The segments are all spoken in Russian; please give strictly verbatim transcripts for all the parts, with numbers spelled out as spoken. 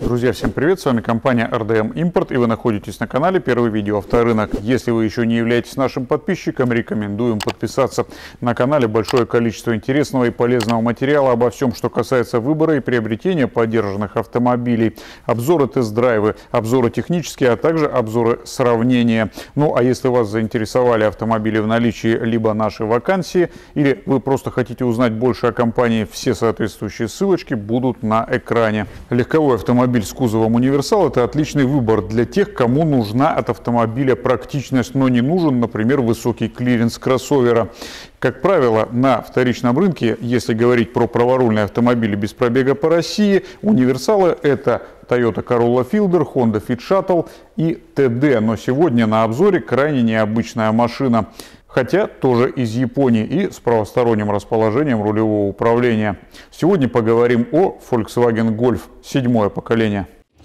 Друзья, всем привет! С вами компания эр дэ эм Import, и вы находитесь на канале Первый видео Авторынок. Если вы еще не являетесь нашим подписчиком, рекомендуем подписаться. На канале большое количество интересного и полезного материала обо всем, что касается выбора и приобретения подержанных автомобилей. Обзоры, тест-драйвы, обзоры технические, а также обзоры сравнения. Ну а если вас заинтересовали автомобили в наличии, либо наши вакансии, или вы просто хотите узнать больше о компании, все соответствующие ссылочки будут на экране. Легковой автомобиль с кузовом универсал — это отличный выбор для тех, кому нужна от автомобиля практичность, но не нужен, например, высокий клиренс кроссовера. Как правило, на вторичном рынке, если говорить про праворульные автомобили без пробега по России, универсалы — это Toyota Corolla Fielder, Honda Fit Shuttle и тэ дэ. Но сегодня на обзоре крайне необычная машина. Хотя тоже из Японии и с правосторонним расположением рулевого управления. Сегодня поговорим о Volkswagen Golf седьмое поколение.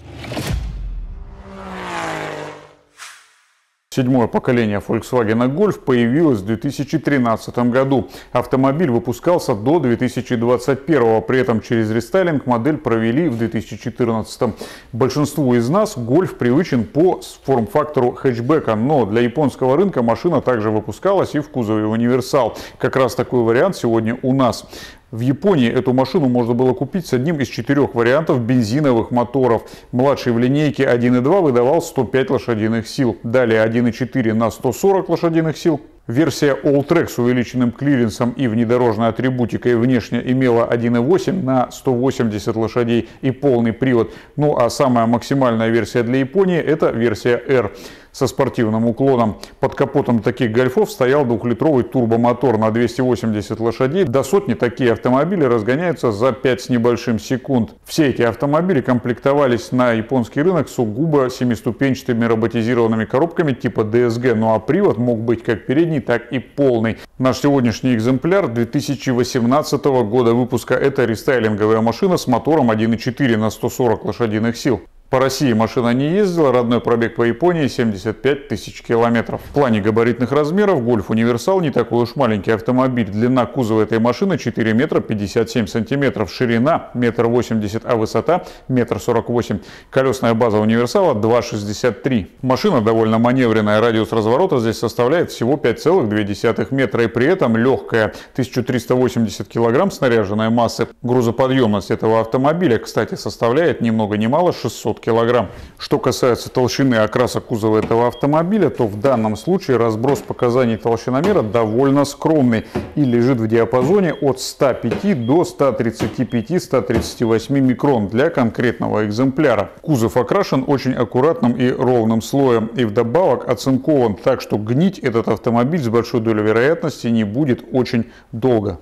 Седьмое поколение Volkswagen Golf появилось в две тысячи тринадцатом году. Автомобиль выпускался до две тысячи двадцать первого, при этом через рестайлинг модель провели в две тысячи четырнадцатом. Большинству из нас Golf привычен по форм-фактору хэтчбека, но для японского рынка машина также выпускалась и в кузове универсал. Как раз такой вариант сегодня у нас. В Японии эту машину можно было купить с одним из четырех вариантов бензиновых моторов. Младший в линейке один и два выдавал сто пять лошадиных сил. Далее один и четыре на сто сорок лошадиных сил. Версия Alltrack с увеличенным клиренсом и внедорожной атрибутикой внешне имела один и восемь на сто восемьдесят лошадей и полный привод. Ну а самая максимальная версия для Японии — это версия R со спортивным уклоном. Под капотом таких гольфов стоял двухлитровый турбомотор на двести восемьдесят лошадей. До сотни такие автомобили разгоняются за пять с небольшим секунд. Все эти автомобили комплектовались на японский рынок сугубо семиступенчатыми роботизированными коробками типа дэ эс гэ. Ну а привод мог быть как передний, так и полный. Наш сегодняшний экземпляр две тысячи восемнадцатого года выпуска — это рестайлинговая машина с мотором один и четыре на сто сорок лошадиных сил. По России машина не ездила, родной пробег по Японии семьдесят пять тысяч километров. В плане габаритных размеров Golf универсал не такой уж маленький автомобиль. Длина кузова этой машины четыре метра пятьдесят семь сантиметров, ширина метр восемьдесят, а высота метр сорок восемь. Колесная база универсала два шестьдесят три. Машина довольно маневренная, радиус разворота здесь составляет всего пять целых две десятых метра, и при этом легкая, тысяча триста восемьдесят килограмм снаряженной массы. Грузоподъемность этого автомобиля, кстати, составляет ни много ни мало шестьсот килограмм. Что касается толщины окраса кузова этого автомобиля, то в данном случае разброс показаний толщиномера довольно скромный и лежит в диапазоне от ста пяти до ста тридцати пяти — ста тридцати восьми микрон для конкретного экземпляра. Кузов окрашен очень аккуратным и ровным слоем и вдобавок оцинкован, так что гнить этот автомобиль с большой долей вероятности не будет очень долго.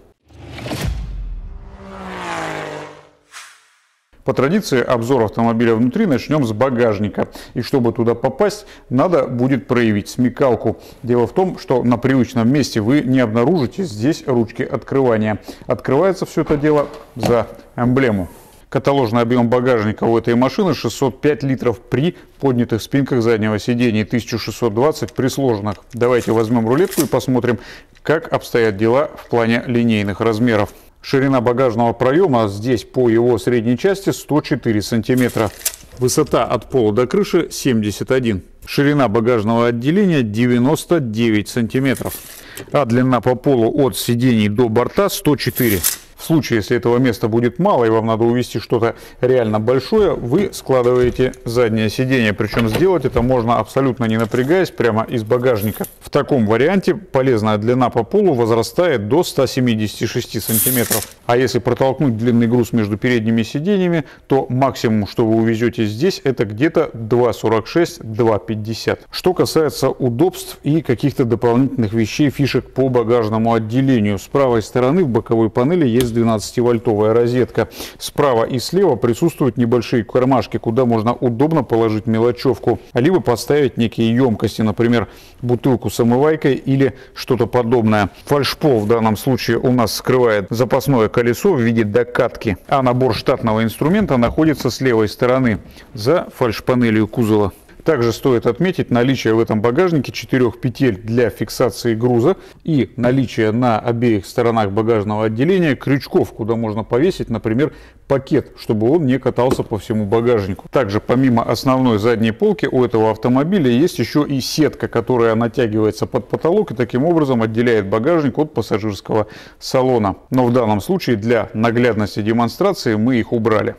По традиции обзор автомобиля внутри начнем с багажника. И чтобы туда попасть, надо будет проявить смекалку. Дело в том, что на привычном месте вы не обнаружите здесь ручки открывания. Открывается все это дело за эмблему. Каталожный объем багажника у этой машины шестьсот пять литров при поднятых спинках заднего сидения, тысяча шестьсот двадцать при сложенных. Давайте возьмем рулетку и посмотрим, как обстоят дела в плане линейных размеров. Ширина багажного проема здесь по его средней части сто четыре сантиметра. Высота от пола до крыши семьдесят один. Ширина багажного отделения девяносто девять сантиметров. А длина по полу от сидений до борта сто четыре. В случае, если этого места будет мало и вам надо увезти что-то реально большое, вы складываете заднее сиденье. Причем сделать это можно абсолютно не напрягаясь, прямо из багажника. В таком варианте полезная длина по полу возрастает до ста семидесяти шести сантиметров. А если протолкнуть длинный груз между передними сиденьями, то максимум, что вы увезете здесь, это где-то два сорок шесть — два пятьдесят. Что касается удобств и каких-то дополнительных вещей, фишек по багажному отделению. С правой стороны в боковой панели есть двенадцативольтовая розетка. Справа и слева присутствуют небольшие кармашки, куда можно удобно положить мелочевку, либо поставить некие емкости, например, бутылку с омывайкой или что-то подобное. Фальшпол в данном случае у нас скрывает запасное колесо в виде докатки, а набор штатного инструмента находится с левой стороны, за фальшпанелью кузова. Также стоит отметить наличие в этом багажнике четырех петель для фиксации груза и наличие на обеих сторонах багажного отделения крючков, куда можно повесить, например, пакет, чтобы он не катался по всему багажнику. Также помимо основной задней полки у этого автомобиля есть еще и сетка, которая натягивается под потолок и таким образом отделяет багажник от пассажирского салона. Но в данном случае для наглядности демонстрации мы их убрали.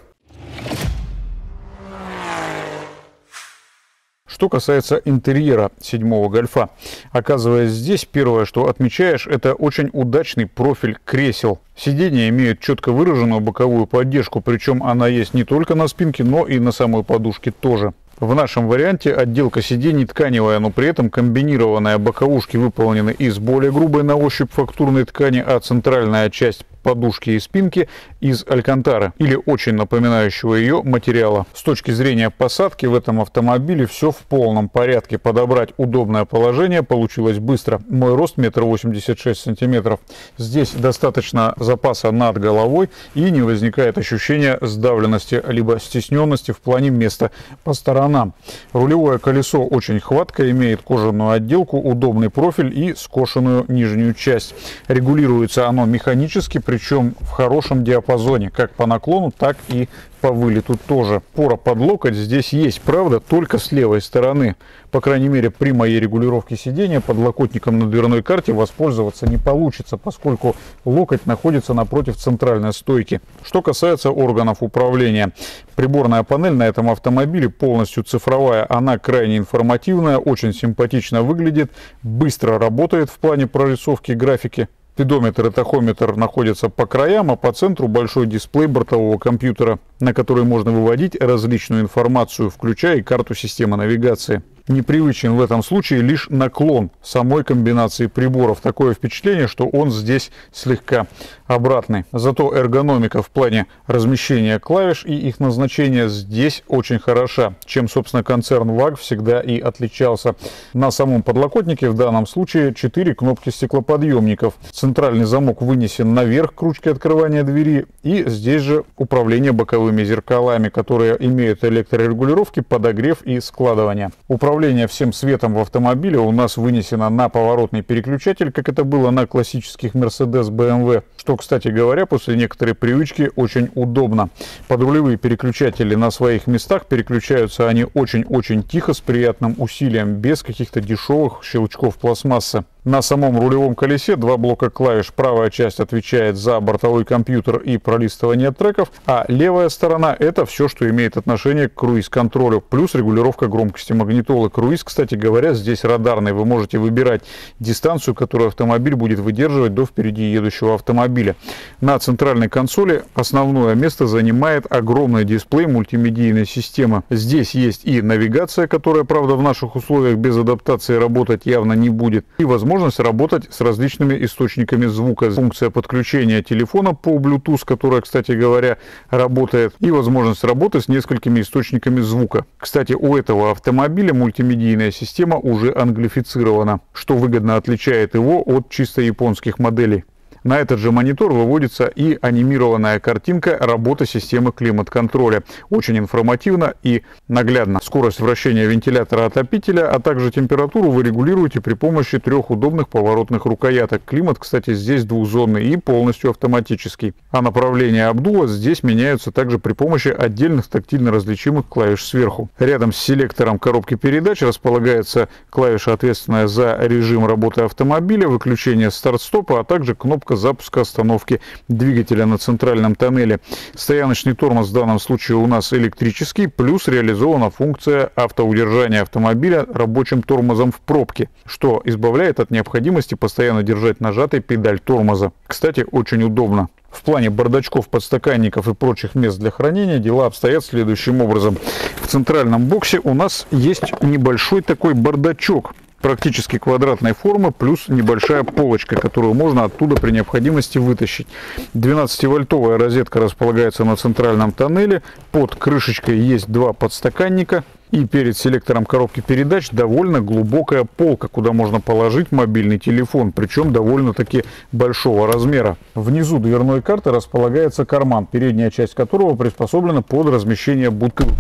Что касается интерьера седьмого Гольфа, оказываясь здесь, первое, что отмечаешь, это очень удачный профиль кресел. Сиденья имеют четко выраженную боковую поддержку, причем она есть не только на спинке, но и на самой подушке тоже. В нашем варианте отделка сидений тканевая, но при этом комбинированная. Боковушки выполнены из более грубой на ощупь фактурной ткани, а центральная часть подушки и спинки из алькантары или очень напоминающего ее материала. С точки зрения посадки в этом автомобиле все в полном порядке. Подобрать удобное положение получилось быстро. Мой рост метр восемьдесят шесть сантиметров. Здесь достаточно запаса над головой и не возникает ощущения сдавленности либо стесненности в плане места по сторонам. Рулевое колесо очень хваткое, имеет кожаную отделку, удобный профиль и скошенную нижнюю часть. Регулируется оно механически, причем в хорошем диапазоне, как по наклону, так и по вылету тоже. Пора под локоть здесь есть, правда, только с левой стороны. По крайней мере, при моей регулировке сидения подлокотником на дверной карте воспользоваться не получится, поскольку локоть находится напротив центральной стойки. Что касается органов управления. Приборная панель на этом автомобиле полностью цифровая, она крайне информативная, очень симпатично выглядит, быстро работает в плане прорисовки графики. Спидометр и тахометр находятся по краям, а по центру большой дисплей бортового компьютера, на который можно выводить различную информацию, включая и карту системы навигации. Непривычен в этом случае лишь наклон самой комбинации приборов. Такое впечатление, что он здесь слегка обратный. Зато эргономика в плане размещения клавиш и их назначения здесь очень хороша, чем, собственно, концерн ваг всегда и отличался. На самом подлокотнике в данном случае четыре кнопки стеклоподъемников. Центральный замок вынесен наверх к ручке открывания двери, и здесь же управление боковыми зеркалами, которые имеют электрорегулировки, подогрев и складывание. Управление всем светом в автомобиле у нас вынесено на поворотный переключатель, как это было на классических Mercedes, бэ эм вэ, что, кстати говоря, после некоторой привычки очень удобно. Подрулевые переключатели на своих местах, переключаются они очень-очень тихо, с приятным усилием, без каких-то дешевых щелчков пластмассы. На самом рулевом колесе два блока клавиш. Правая часть отвечает за бортовой компьютер и пролистывание треков, а левая сторона — это все, что имеет отношение к круиз-контролю, плюс регулировка громкости магнитолы. Круиз, кстати говоря, здесь радарный. Вы можете выбирать дистанцию, которую автомобиль будет выдерживать до впереди едущего автомобиля. На центральной консоли основное место занимает огромный дисплей мультимедийной системы. Здесь есть и навигация, которая, правда, в наших условиях без адаптации работать явно не будет, и возможность возможность работать с различными источниками звука. Функция подключения телефона по Bluetooth, которая, кстати говоря, работает, и возможность работы с несколькими источниками звука. Кстати, у этого автомобиля мультимедийная система уже англифицирована, что выгодно отличает его от чисто японских моделей. На этот же монитор выводится и анимированная картинка работы системы климат-контроля. Очень информативно и наглядно. Скорость вращения вентилятора отопителя, а также температуру вы регулируете при помощи трех удобных поворотных рукояток. Климат, кстати, здесь двухзонный и полностью автоматический. А направление обдува здесь меняются также при помощи отдельных тактильно различимых клавиш сверху. Рядом с селектором коробки передач располагается клавиша, ответственная за режим работы автомобиля, выключение старт-стопа, а также кнопка запуска остановки двигателя на центральном тоннеле. Стояночный тормоз в данном случае у нас электрический, плюс реализована функция автоудержания автомобиля рабочим тормозом в пробке, что избавляет от необходимости постоянно держать нажатой педаль тормоза. Кстати, очень удобно. В плане бардачков, подстаканников и прочих мест для хранения дела обстоят следующим образом. В центральном боксе у нас есть небольшой такой бардачок, практически квадратной формы, плюс небольшая полочка, которую можно оттуда при необходимости вытащить. двенадцативольтовая розетка располагается на центральном тоннеле. Под крышечкой есть два подстаканника. И перед селектором коробки передач довольно глубокая полка, куда можно положить мобильный телефон, причем довольно-таки большого размера. Внизу дверной карты располагается карман, передняя часть которого приспособлена под размещение бутылки.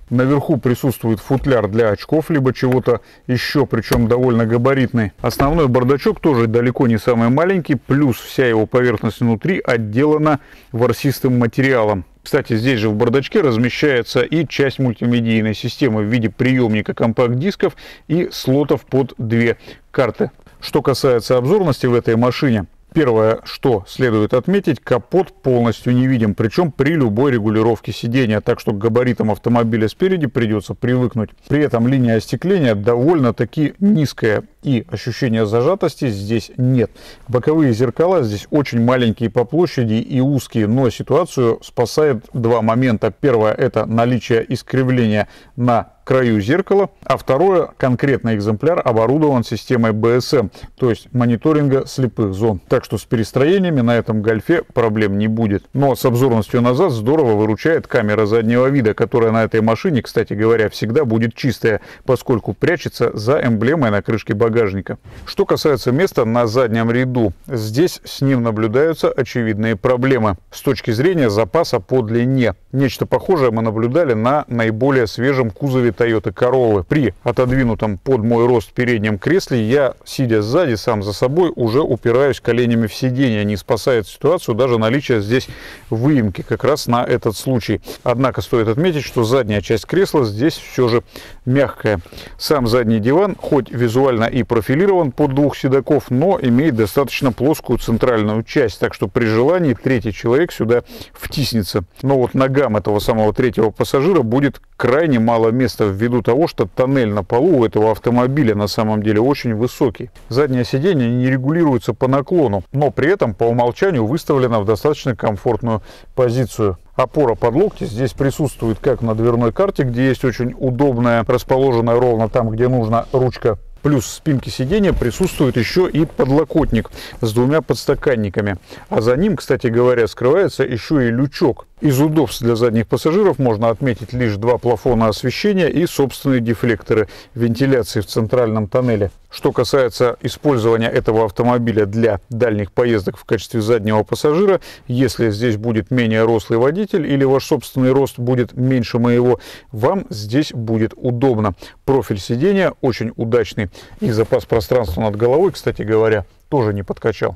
Наверху присутствует футляр для очков, либо чего-то еще, причем довольно габаритный. Основной бардачок тоже далеко не самый маленький, плюс вся его поверхность внутри отделана ворсистым материалом. Кстати, здесь же в бардачке размещается и часть мультимедийной системы в виде приемника компакт-дисков и слотов под две карты. Что касается обзорности в этой машине, первое, что следует отметить, капот полностью не видим, причем при любой регулировке сидения, так что к габаритам автомобиля спереди придется привыкнуть. При этом линия остекления довольно-таки низкая, и ощущения зажатости здесь нет. Боковые зеркала здесь очень маленькие по площади и узкие, но ситуацию спасает два момента. Первое — это наличие искривления на краю зеркала, а второе, конкретный экземпляр оборудован системой бэ эс эм, то есть мониторинга слепых зон. Так что с перестроениями на этом гольфе проблем не будет. Но с обзорностью назад здорово выручает камера заднего вида, которая на этой машине, кстати говоря, всегда будет чистая, поскольку прячется за эмблемой на крышке багажника. Что касается места на заднем ряду, здесь с ним наблюдаются очевидные проблемы с точки зрения запаса по длине. Нечто похожее мы наблюдали на наиболее свежем кузове Toyota Corolla. При отодвинутом под мой рост переднем кресле я, сидя сзади, сам за собой, уже упираюсь коленями в сиденье. Не спасает ситуацию даже наличие здесь выемки как раз на этот случай. Однако стоит отметить, что задняя часть кресла здесь все же мягкая. Сам задний диван, хоть визуально и профилирован под двух седаков, но имеет достаточно плоскую центральную часть, так что при желании третий человек сюда втиснется. Но вот ногам этого самого третьего пассажира будет крайне мало места ввиду того, что тоннель на полу у этого автомобиля на самом деле очень высокий. Заднее сиденье не регулируется по наклону, но при этом по умолчанию выставлено в достаточно комфортную позицию. Опора под локти здесь присутствует как на дверной карте, где есть очень удобная, расположенная ровно там, где нужна ручка. Плюс в спинке сиденья присутствует еще и подлокотник с двумя подстаканниками. А за ним, кстати говоря, скрывается еще и лючок. Из удобств для задних пассажиров можно отметить лишь два плафона освещения и собственные дефлекторы вентиляции в центральном тоннеле. Что касается использования этого автомобиля для дальних поездок в качестве заднего пассажира, если здесь будет менее рослый водитель или ваш собственный рост будет меньше моего, вам здесь будет удобно. Профиль сидения очень удачный. И запас пространства над головой, кстати говоря, тоже не подкачал.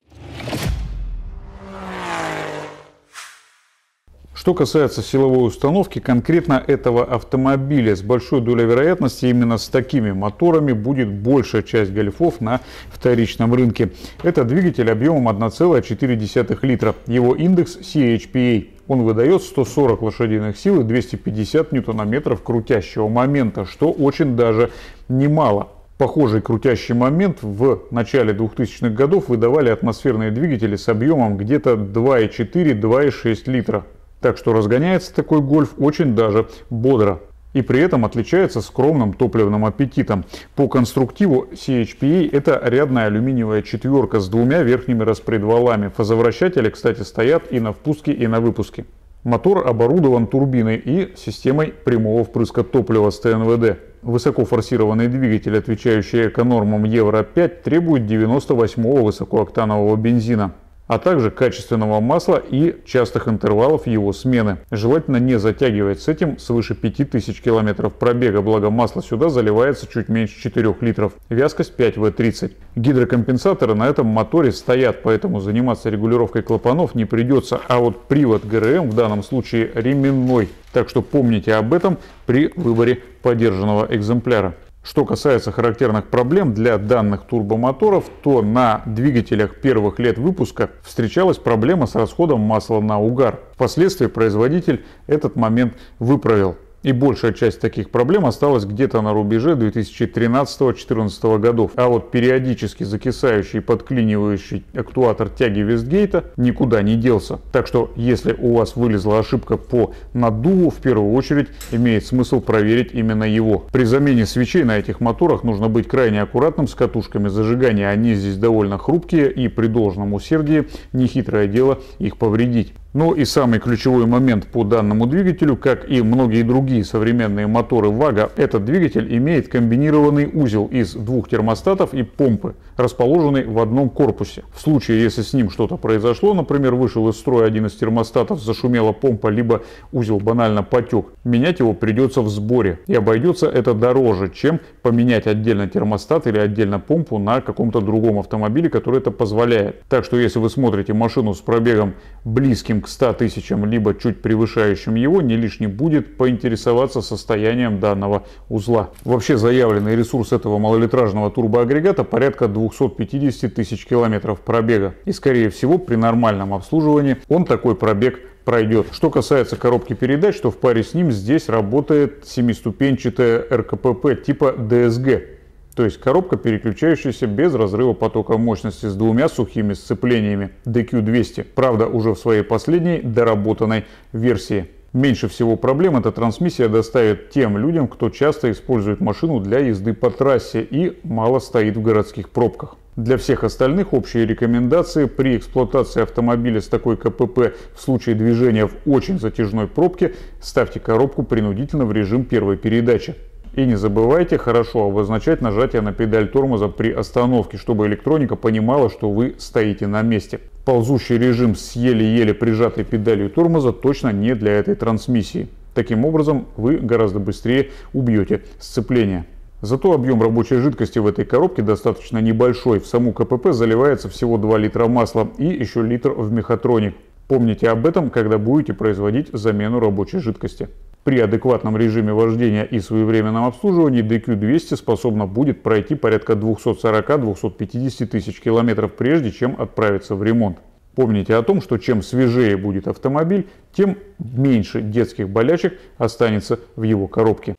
Что касается силовой установки конкретно этого автомобиля, с большой долей вероятности именно с такими моторами будет большая часть гольфов на вторичном рынке. Это двигатель объемом одна целая четыре десятых литра. Его индекс си эйч пи эй. Он выдает сто сорок лошадиных сил и двести пятьдесят ньютон-метров крутящего момента, что очень даже немало. Похожий крутящий момент в начале двухтысячных годов выдавали атмосферные двигатели с объемом где-то два и четыре — два и шесть литра. Так что разгоняется такой гольф очень даже бодро. И при этом отличается скромным топливным аппетитом. По конструктиву си эйч пи эй это рядная алюминиевая четверка с двумя верхними распредвалами. Фазовращатели, кстати, стоят и на впуске, и на выпуске. Мотор оборудован турбиной и системой прямого впрыска топлива с тэ эн вэ дэ. Высокофорсированный двигатель, отвечающий эконормам евро пять, требует девяносто восьмого высокооктанового бензина, а также качественного масла и частых интервалов его смены. Желательно не затягивать с этим свыше пяти тысяч километров пробега, благо масло сюда заливается чуть меньше четырёх литров. Вязкость пять вэ тридцать. Гидрокомпенсаторы на этом моторе стоят, поэтому заниматься регулировкой клапанов не придется, а вот привод гэ эр эм в данном случае ременной. Так что помните об этом при выборе подержанного экземпляра. Что касается характерных проблем для данных турбомоторов, то на двигателях первых лет выпуска встречалась проблема с расходом масла на угар. Впоследствии производитель этот момент выправил. И большая часть таких проблем осталась где-то на рубеже две тысячи тринадцатого — две тысячи четырнадцатого годов. А вот периодически закисающий и подклинивающий актуатор тяги Вестгейта никуда не делся. Так что, если у вас вылезла ошибка по наддуву, в первую очередь имеет смысл проверить именно его. При замене свечей на этих моторах нужно быть крайне аккуратным с катушками зажигания. Они здесь довольно хрупкие, и при должном усердии нехитрое дело их повредить. Ну и самый ключевой момент по данному двигателю, как и многие другие современные моторы ВАГа, этот двигатель имеет комбинированный узел из двух термостатов и помпы, расположенный в одном корпусе. В случае, если с ним что-то произошло, например, вышел из строя один из термостатов, зашумела помпа, либо узел банально потек, менять его придется в сборе. И обойдется это дороже, чем поменять отдельно термостат или отдельно помпу на каком-то другом автомобиле, который это позволяет. Так что если вы смотрите машину с пробегом близким к ста тысячам, либо чуть превышающим его, не лишне будет поинтересоваться состоянием данного узла. Вообще заявленный ресурс этого малолитражного турбоагрегата порядка двухсот пятидесяти тысяч километров пробега. И скорее всего при нормальном обслуживании он такой пробег пройдет. Что касается коробки передач, то в паре с ним здесь работает семиступенчатая эр ка пэ пэ типа дэ эс гэ. То есть коробка, переключающаяся без разрыва потока мощности с двумя сухими сцеплениями дэ кью двести. Правда, уже в своей последней доработанной версии. Меньше всего проблем эта трансмиссия доставит тем людям, кто часто использует машину для езды по трассе и мало стоит в городских пробках. Для всех остальных общие рекомендации при эксплуатации автомобиля с такой ка пэ пэ в случае движения в очень затяжной пробке ставьте коробку принудительно в режим первой передачи. И не забывайте хорошо обозначать нажатие на педаль тормоза при остановке, чтобы электроника понимала, что вы стоите на месте. Ползущий режим с еле-еле прижатой педалью тормоза точно не для этой трансмиссии. Таким образом, вы гораздо быстрее убьете сцепление. Зато объем рабочей жидкости в этой коробке достаточно небольшой. В саму ка пэ пэ заливается всего два литра масла и еще литр в мехатроник. Помните об этом, когда будете производить замену рабочей жидкости. При адекватном режиме вождения и своевременном обслуживании дэ кью двести способна будет пройти порядка двухсот сорока — двухсот пятидесяти тысяч километров, прежде чем отправиться в ремонт. Помните о том, что чем свежее будет автомобиль, тем меньше детских болячек останется в его коробке.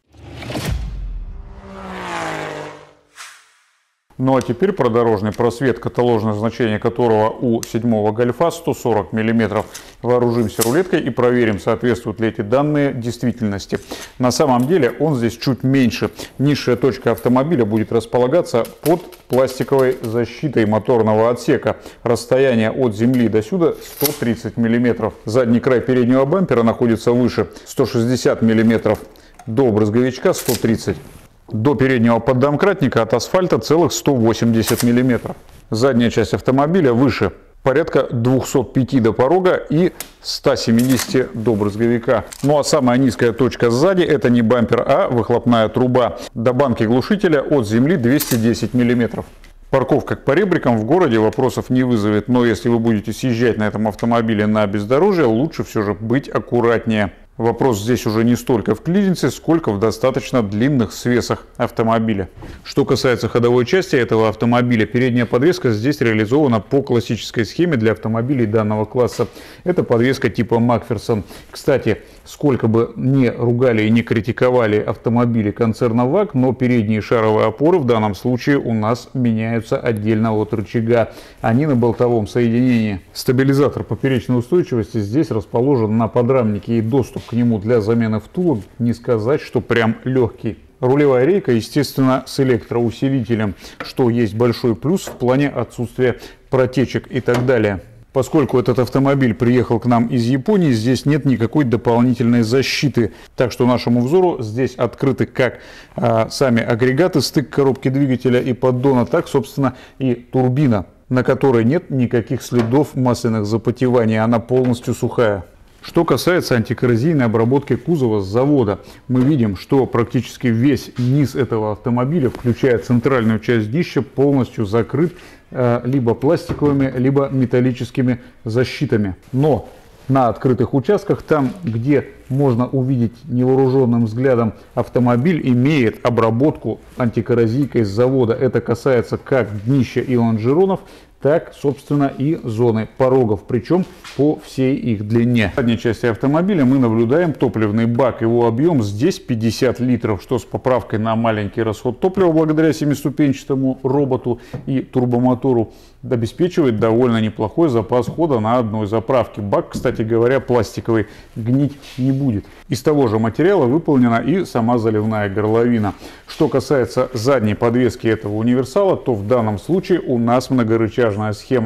Ну а теперь про дорожный просвет, каталожное значение которого у седьмого гольфа сто сорок миллиметров. Вооружимся рулеткой и проверим, соответствуют ли эти данные действительности. На самом деле он здесь чуть меньше. Низшая точка автомобиля будет располагаться под пластиковой защитой моторного отсека. Расстояние от земли до сюда сто тридцать миллиметров. Задний край переднего бампера находится выше, сто шестьдесят миллиметров. До брызговичка сто тридцать. До переднего поддомкратника от асфальта целых сто восемьдесят миллиметров. Задняя часть автомобиля выше, порядка двухсот пяти до порога и ста семидесяти до брызговика. Ну а самая низкая точка сзади — это не бампер, а выхлопная труба. До банки глушителя от земли двести десять миллиметров. Парковка к поребрикам в городе вопросов не вызовет, но если вы будете съезжать на этом автомобиле на бездорожье, лучше все же быть аккуратнее. Вопрос здесь уже не столько в клиренсе, сколько в достаточно длинных свесах автомобиля. Что касается ходовой части этого автомобиля, передняя подвеска здесь реализована по классической схеме для автомобилей данного класса. Это подвеска типа Макферсон. Кстати, сколько бы не ругали и не критиковали автомобили концерна ВАГ, но передние шаровые опоры в данном случае у нас меняются отдельно от рычага. Они на болтовом соединении. Стабилизатор поперечной устойчивости здесь расположен на подрамнике, и доступ к нему для замены втулок не сказать, что прям легкий. Рулевая рейка, естественно, с электроусилителем, что есть большой плюс в плане отсутствия протечек и так далее. Поскольку этот автомобиль приехал к нам из Японии, здесь нет никакой дополнительной защиты. Так что нашему взору здесь открыты как а, сами агрегаты, стык коробки двигателя и поддона, так, собственно, и турбина, на которой нет никаких следов масляных запотеваний, она полностью сухая. Что касается антикоррозийной обработки кузова с завода, мы видим, что практически весь низ этого автомобиля, включая центральную часть днища, полностью закрыт э, либо пластиковыми, либо металлическими защитами. Но на открытых участках, там, где можно увидеть невооруженным взглядом, автомобиль имеет обработку антикоррозийкой с завода. Это касается как днища и лонжеронов, так, собственно, и зоны порогов, причем по всей их длине. В задней части автомобиля мы наблюдаем топливный бак. Его объем здесь пятьдесят литров, что с поправкой на маленький расход топлива благодаря семиступенчатому роботу и турбомотору обеспечивает довольно неплохой запас хода на одной заправке. Бак, кстати говоря, пластиковый, гнить не будет. Из того же материала выполнена и сама заливная горловина. Что касается задней подвески этого универсала, то в данном случае у нас многорычажная схема.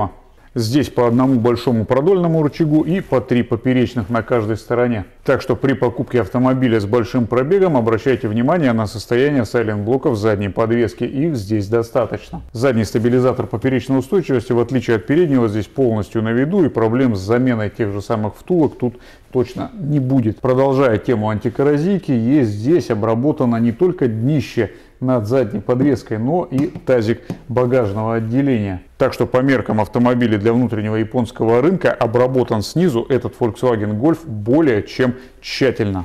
Здесь по одному большому продольному рычагу и по три поперечных на каждой стороне. Так что при покупке автомобиля с большим пробегом обращайте внимание на состояние сайлент-блоков задней подвески. Их здесь достаточно. Задний стабилизатор поперечной устойчивости, в отличие от переднего, здесь полностью на виду, и проблем с заменой тех же самых втулок тут точно не будет. Продолжая тему антикоррозийки, есть здесь обработано не только днище над задней подвеской, но и тазик багажного отделения. Так что по меркам автомобилей для внутреннего японского рынка обработан снизу этот Volkswagen Golf более чем тщательно.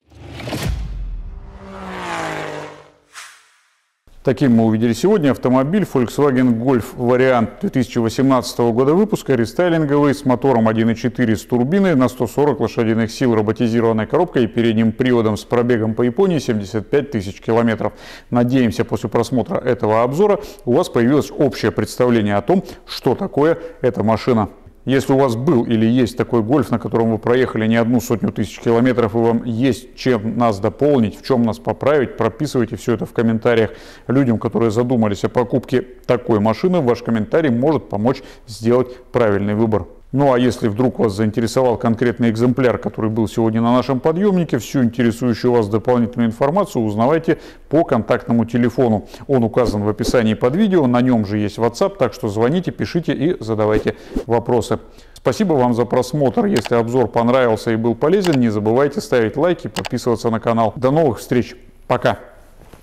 Таким мы увидели сегодня автомобиль Volkswagen Golf вариант две тысячи восемнадцатого года выпуска, рестайлинговый, с мотором один и четыре с турбиной на сто сорок лошадиных сил, роботизированной коробкой и передним приводом, с пробегом по Японии семьдесят пять тысяч километров. Надеемся, после просмотра этого обзора у вас появилось общее представление о том, что такое эта машина. Если у вас был или есть такой Гольф, на котором вы проехали не одну сотню тысяч километров, и вам есть чем нас дополнить, в чем нас поправить, прописывайте все это в комментариях. Людям, которые задумались о покупке такой машины, ваш комментарий может помочь сделать правильный выбор. Ну а если вдруг вас заинтересовал конкретный экземпляр, который был сегодня на нашем подъемнике, всю интересующую вас дополнительную информацию узнавайте по контактному телефону. Он указан в описании под видео, на нем же есть WhatsApp, так что звоните, пишите и задавайте вопросы. Спасибо вам за просмотр. Если обзор понравился и был полезен, не забывайте ставить лайки, подписываться на канал. До новых встреч. Пока.